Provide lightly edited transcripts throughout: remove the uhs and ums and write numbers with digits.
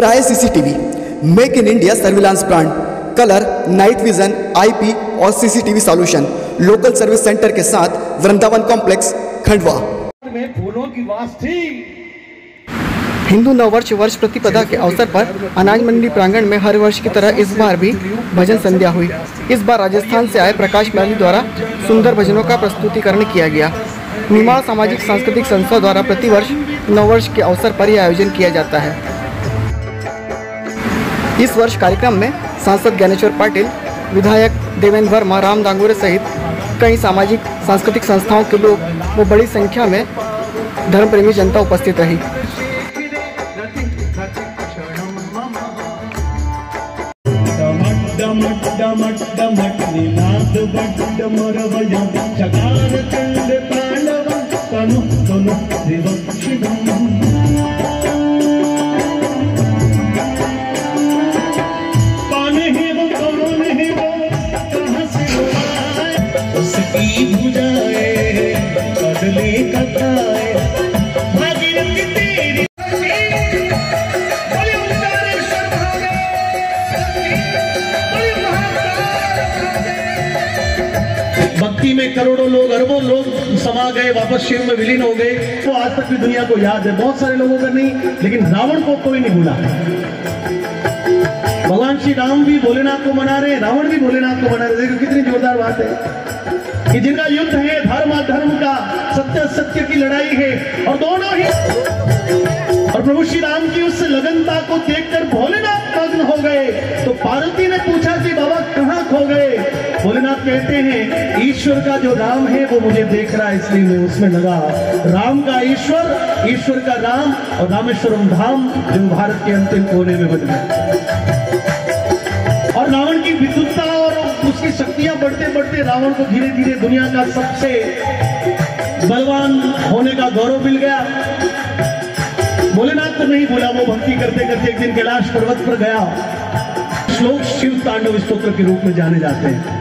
प्राय CCTV, make in India surveillance brand, colour, night vision, IP और CCTV solution, local service centre के साथ Vrindavan complex, Khandwa में फूलों की वास थी। हिंदू नववर्ष वर्ष प्रतिपदा के अवसर पर अनाज मंडी प्रांगण में हर वर्ष की तरह इस बार भी भजन संध्या हुई। इस बार राजस्थान से आए प्रकाश मैली द्वारा सुंदर भजनों का प्रस्तुतिकरण किया गया। निमाड़ सामाजिक सांस्कृतिक संस्था द्वारा प्रतिवर्ष नववर्ष के अवसर पर यह आयोजन किया जाता है। इस वर्ष कार्यक्रम में सांसद ज्ञानेश्वर पाटिल, विधायक देवेंद्र वर्मा, राम दांगोरे सहित कई सामाजिक सांस्कृतिक संस्थाओं के लोग वो बड़ी संख्या में धर्मप्रेमी जनता उपस्थित रही। भक्ति में करोड़ों लोग, अरबों लोग समा गए, वापस शिव में विलीन हो गए। तो आज तक भी दुनिया को याद है, बहुत सारे लोगों का नहीं, लेकिन रावण को कोई नहीं भूला। भगवान श्री राम भी भोलेनाथ को मना रहे, रावण भी भोलेनाथ को मना रहे। देखो कितनी जोरदार बात है कि जिनका युद्ध है, धर्म अधर्म का, सत्य सत्य की लड़ाई है, और दोनों ही, और प्रभु श्री राम की उस लगनता को देखकर भोलेनाथ मग्न हो गए। तो पार्वती ने पूछा कि बाबा कहाँ खो गए? भोलेनाथ कहते हैं ईश्वर का जो राम है वो मुझे देख रहा है, इसलिए मैं उसमें लगा। राम का ईश्वर, ईश्वर का राम, और रामेश्वरम धाम जो भारत के अंतिम कोने में बन गया। और रावण की विद्युतता और उसकी शक्तियां बढ़ते बढ़ते रावण को धीरे धीरे दुनिया का सबसे बलवान होने का गौरव मिल गया। भोलेनाथ तो नहीं भूला, वो भक्ति करते करते एक दिन कैलाश पर्वत पर गया। श्लोक शिव तांडव स्तोत्र के रूप में जाने जाते हैं।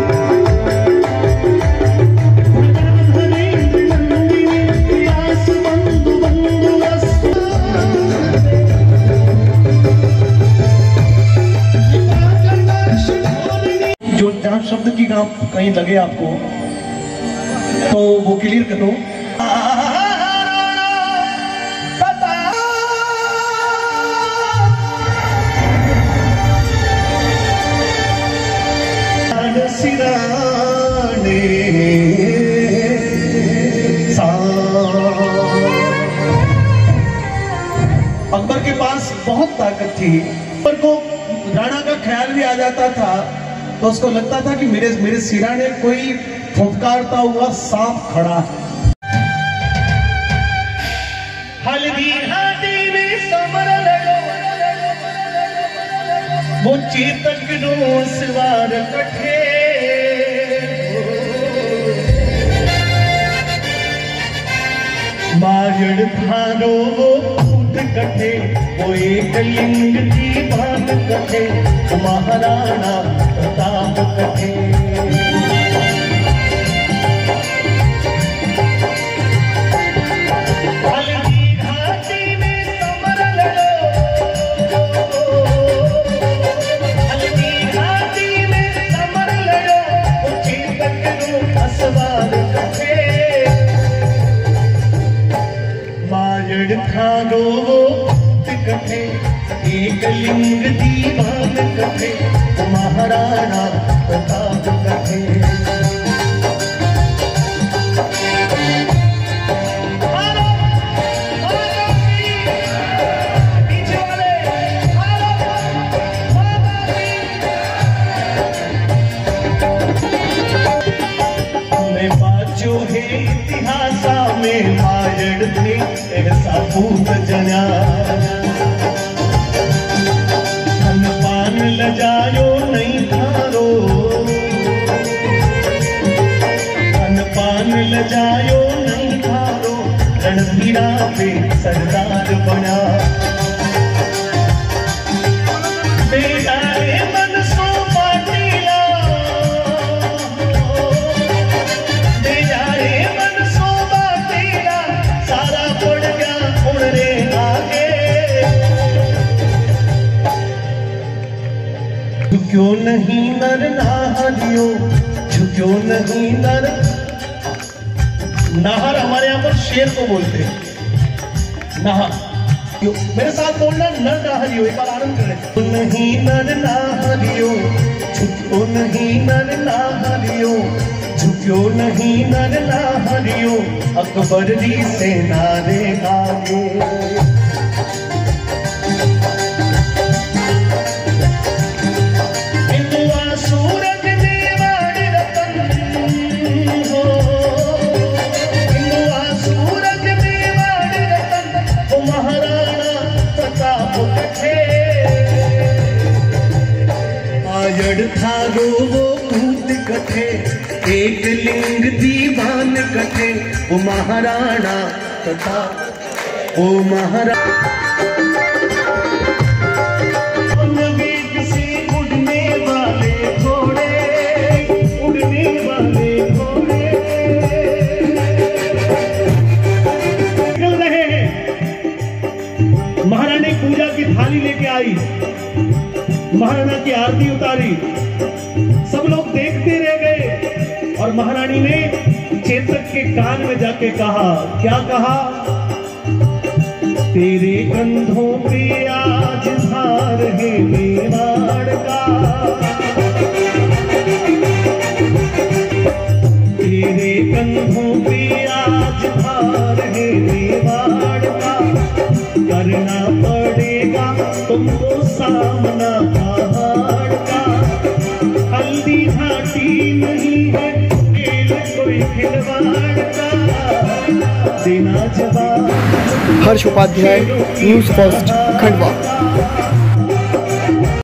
जो जहां शब्द की कहीं लगे आपको तो वो क्लियर कर दो। अकबर के पास बहुत ताकत थी, पर को राणा का ख्याल भी आ जाता था, तो उसको लगता था कि मेरे सिराने कोई फुफकारता हुआ सांप खड़ा है। हल्दी हाथी में समर लगो, वो चेतक नो सवार कठे, माजड़ थारो वो कठे, वो एक लिंग की बात कठे, महाराणा प्रताप कठे। हल्दी घाटी में समर लड़ो, हल्दी घाटी में समर लड़ो, वो चेतक नो असवार कठे, माजड़ थारो कठे, एक लिंग दीवान कठे, महाराणा प्रताप कठे। मैं बाजू है इतिहासा में माजड़ थे ऐसा भूत जना, लजायो नहीं थारो, अनपान लजायो नहीं थारो, रणधीरा पे सरदार बना। बेजाए मन सो पाटीला, बेजाए मन सो पाटीला, सारा पड़ गया उड़ने आगे। नहीं नर नाहरियो, झुक्यो नहीं नर। नाहर हमारे यहाँ पर शेर को बोलते हैं, नाहर। मेरे साथ बोलना, नर नाहरियो, एक बार आनंद करें। नहीं नर नाहरियो, झुक्यो नहीं नर नाहरियो, झुक्यो नहीं नर नाहरियो, अकबर जी से नारे आगे। थारो वो कूद कथे, एक लिंग दीवान कथे, वो महाराणा तथा वो महाराणा। वेग से उड़ने वाले घोड़े, उड़ने वाले घोड़े निकल रहे हैं। महारानी पूजा की थाली लेके आई, महाराणा की आरती उतारी, सब लोग देखते रह गए। और महारानी ने चेतक के कान में जाके कहा, क्या कहा? तेरे कंधों पे आज भार है मेवाड़ का, तेरे कंधों पे आज भार है मेवाड़ का, करना पड़ेगा तुमको सामना पहाड़ का। हल्दी घाटी नहीं है खेल कोई खिलवाड़ का, देना जवाब। Harsh Upadhyay, news first, Khandwa.